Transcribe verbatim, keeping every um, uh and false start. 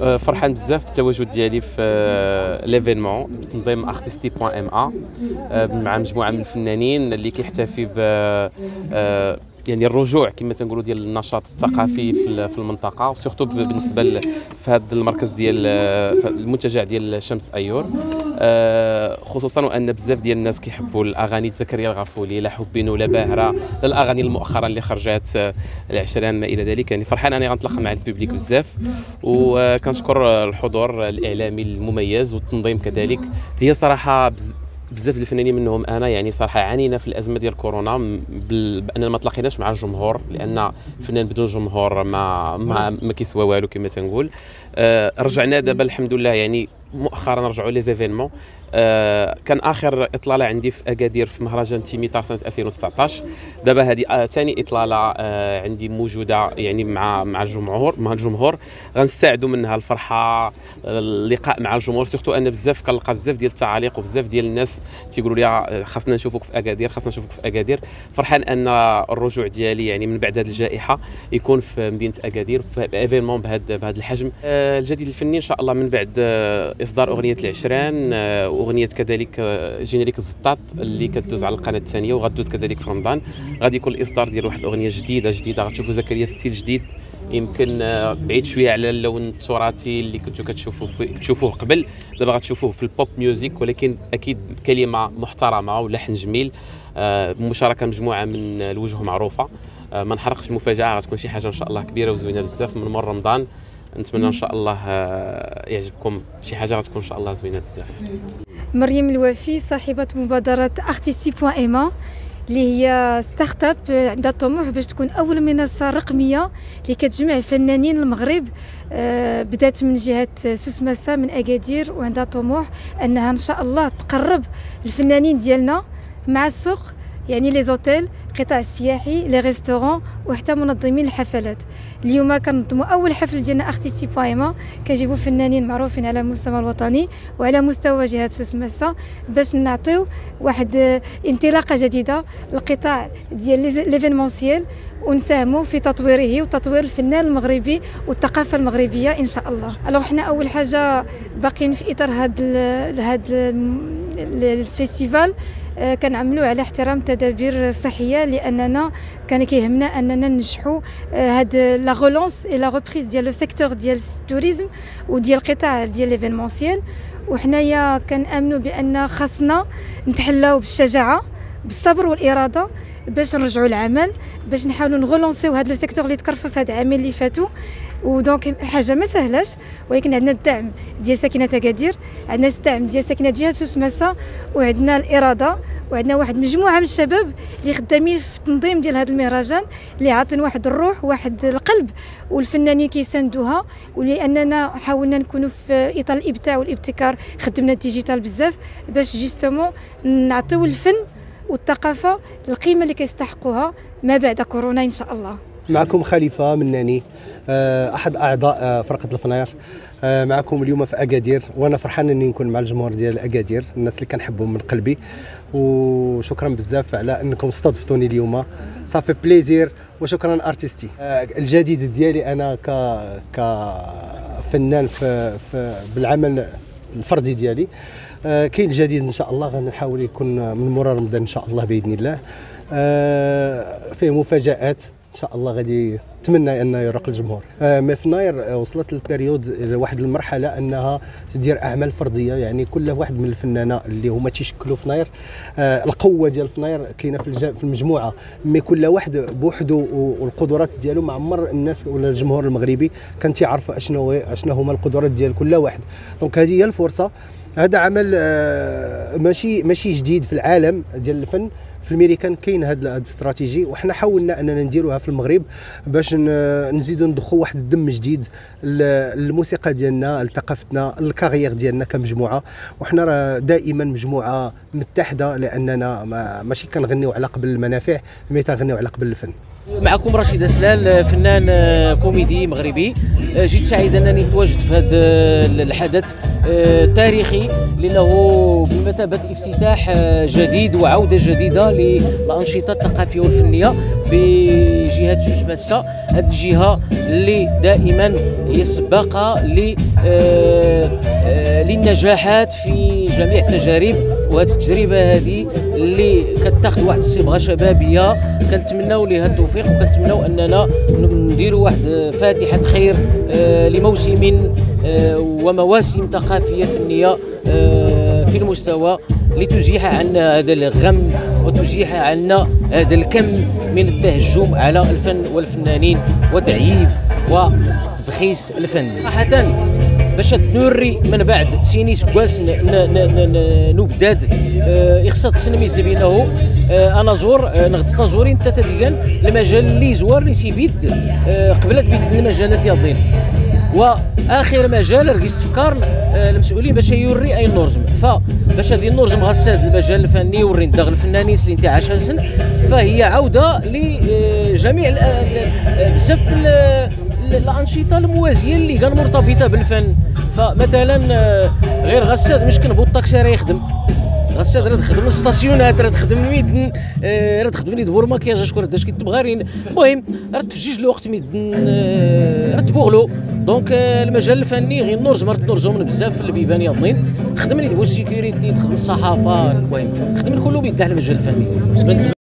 فرحان بزاف بالتواجد ديالي في ليفينمون تنظيم ارتستي بوان ام ا مع مجموعه من الفنانين اللي كيحتفي ب يعني الرجوع كما تنقولوا ديال النشاط الثقافي في المنطقه، وسورتو بالنسبه في هذا المركز ديال المنتجع ديال شمس ايور، خصوصا وان بزاف ديال الناس كيحبوا الاغاني زكريا الغفولي، لا حبين ولا باهره، الاغاني المؤخرا اللي خرجت العشران ما الى ذلك. يعني فرحان اني غنتلاقى مع البوبليك بزاف، وكنشكر الحضور الاعلامي المميز والتنظيم كذلك. هي صراحه بز... بزاف الفنانين منهم انا يعني صراحه عانينا في الازمه ديال كورونا باننا ما تلاقيناش مع الجمهور، لان الفنان بدون جمهور ما ما, ما كيسوى والو كما تنقول. آه رجعنا دابا الحمد لله، يعني مؤخرا رجعوا لي زيفينمون. آه كان اخر اطلاله عندي في اكادير في مهرجان تيميتار سنه ألفين وتسعطاش. دابا هذه ثاني آه اطلاله آه عندي موجوده يعني مع مع الجمهور مع الجمهور غنستعدوا منها الفرحه، اللقاء مع الجمهور. سورتو انا بزاف كنلقى بزاف ديال التعاليق وبزاف ديال الناس تيقولوا لي خاصنا نشوفوك في اكادير خاصنا نشوفوك في اكادير. فرحان ان الرجوع ديالي يعني من بعد هذه الجائحه يكون في مدينه اكادير في ايفينمون بهذا بهذا الحجم. آه الجديد الفني ان شاء الله من بعد آه اصدار اغنيه العشران، آه اغنيه كذلك آه جينيريك الزطاط اللي كدوز على القناه الثانيه وغدوز كذلك في رمضان. غادي يكون الاصدار ديال واحد الاغنيه جديده جديده غتشوفوا زكريا في ستيل جديد، يمكن بعيد شويه على اللون التراثي اللي كنتو كتشوفوه كتشوفوه قبل. دابا غتشوفوه في البوب ميوزيك، ولكن اكيد كلمه محترمه ولحن جميل، بمشاركه مجموعه من الوجوه معروفه. ما نحرقش المفاجاه، غتكون شي حاجه ان شاء الله كبيره وزوينه بزاف من مور رمضان. نتمنى ان شاء الله يعجبكم شي حاجه غتكون ان شاء الله زوينه بزاف. مريم الوافي صاحبه مبادره ارتستي بوان ام ا اللي هي ستارت اب عندها طموح باش تكون اول منصه رقميه اللي كتجمع فنانين المغرب. بدات من جهه سوسماسا من اكادير، وعندها طموح انها ان شاء الله تقرب الفنانين ديالنا مع السوق، يعني لي زوتيل، القطاع السياحي، لي ريستورون، وحتى منظمين الحفلات. اليوم كنظموا اول حفل ديالنا ارتستي بوان ام ا، كنجيبوا فنانين معروفين على المستوى الوطني وعلى مستوى جهه سوسماسا باش نعطيو واحد انطلاقه جديده للقطاع ديال ليفينمونسيال، ونساهموا في تطويره وتطوير الفنان المغربي والثقافه المغربيه ان شاء الله. الوغ حنا اول حاجه باقيين في اطار هذا هذا الفيستيفال كنعملوا على احترام تدابير صحيه، لاننا كان كيهمنا اننا ننجحوا هاد لا غولونس اي لا ريبريز ديال لو سيكتور ديال التوريزم وديال القطاع ديال ليفينمونسيال. وحنايا كنامنوا بان خاصنا نتحلاو بالشجاعه بالصبر والاراده باش نرجعوا العمل، باش نحاولوا نغولونسيو هذا لو سيكتور اللي تكرفس هاد العامين اللي فاتوا. ودونك حاجه ما سهلاش، ولكن عندنا الدعم ديال ساكنه اكادير، عندنا الدعم ديال ساكنه جهه سوسماسا، وعندنا الاراده، وعندنا واحد مجموعه من الشباب اللي خدامين في التنظيم ديال هذا المهرجان اللي عاطين واحد الروح واحد القلب، والفنانين كيساندوها. ولاننا حاولنا نكونوا في اطار الابداع والابتكار، خدمنا الديجيتال بزاف باش جوستومون نعطيو الفن والثقافه القيمه اللي كيستحقوها ما بعد كورونا ان شاء الله. معكم خليفه مناني، احد اعضاء فرقه الفناير، معكم اليوم في اكادير، وانا فرحان اني نكون مع الجمهور ديال اكادير، الناس اللي كنحبهم من قلبي. وشكرا بزاف على انكم استضفتوني اليوم، صافي بليزير. وشكرا ارتستي. الجديد ديالي انا ك كفنان في, في بالعمل الفردي ديالي، كاين الجديد ان شاء الله غنحاول يكون من مورا رمضان ان شاء الله باذن الله. فيه مفاجآت ان شاء الله، غادي نتمنى انه يرق الجمهور. مي فناير وصلت البريود لواحد المرحله انها تدير اعمال فرديه، يعني كل واحد من الفنانه اللي هما تيشكلوا فناير، القوه ديال فناير كاينه في في المجموعه، مي كل واحد بوحده والقدرات ديالو. ما عمر الناس ولا الجمهور المغربي كان تيعرف اشنو اشنو هما القدرات ديال كل واحد. دونك هذه هي الفرصه. هذا عمل ماشي ماشي جديد في العالم ديال الفن، في الميريكان كاين هذا الاستراتيجي، وحنا حاولنا اننا نديروها في المغرب باش نزيدوا نضخوا واحد الدم جديد للموسيقى ديالنا، لثقافتنا، الكارير ديالنا كمجموعه. وحنا دائما مجموعه متحده، لاننا ماشي كنغنيو على قبل المنافع، مي تنغنيو على قبل الفن. معكم رشيد سلال، فنان كوميدي مغربي. جيت سعيد انني نتواجد في هذا الحدث التاريخي لانه بمثابه افتتاح جديد وعوده جديده للانشطه الثقافيه والفنيه بجهه سوس ماسه. هذه الجهه اللي دائما هي السباقه للنجاحات في جميع التجارب، وهذه التجربه هذه اللي كتاخذ واحد الصبغه شبابيه كنتمناو لها التوفيق، وكنتمناو اننا نديروا واحد فاتحه خير لموسم ومواسم ثقافيه فنيه في المستوى لتزيح عنا هذا الغم وتزيح عنا هذا الكم من التهجم على الفن والفنانين وتعييب وتبخيس الفن. صراحة باش نوري من بعد سيني سكواس نبداد إخصاد السينميت بينه انا زور نغد تزورين تتدين المجال اللي زوار سيبيد قبل بيد المجالات يضين. واخر مجال رقيت تفكر المسؤولين باش يوري اي نورزم، فباش هذه النورزم غساد المجال الفني ورين داغ الفنانين اللي انت عاشها، فهي عوده لجميع بزاف الانشطه الموازيه اللي كان مرتبطه بالفن. فمثلا غير غساد مش كنبو الطاكسي راه يخدم، غساد راه تخدم الستاسيونات، راه تخدم الميدن، راه تخدم لي دبور ماكياج اشكون داش كيتبغارين. المهم راه تفجيج الوقت ميدن راه تبوغلو. دونك المجال الفني غير نورز مرت نورزو من بزاف في البيبان يضنين، تخدم لي دبو السيكوريتي، تخدم الصحافه، المهم تخدم كله بيدعي المجال الفني.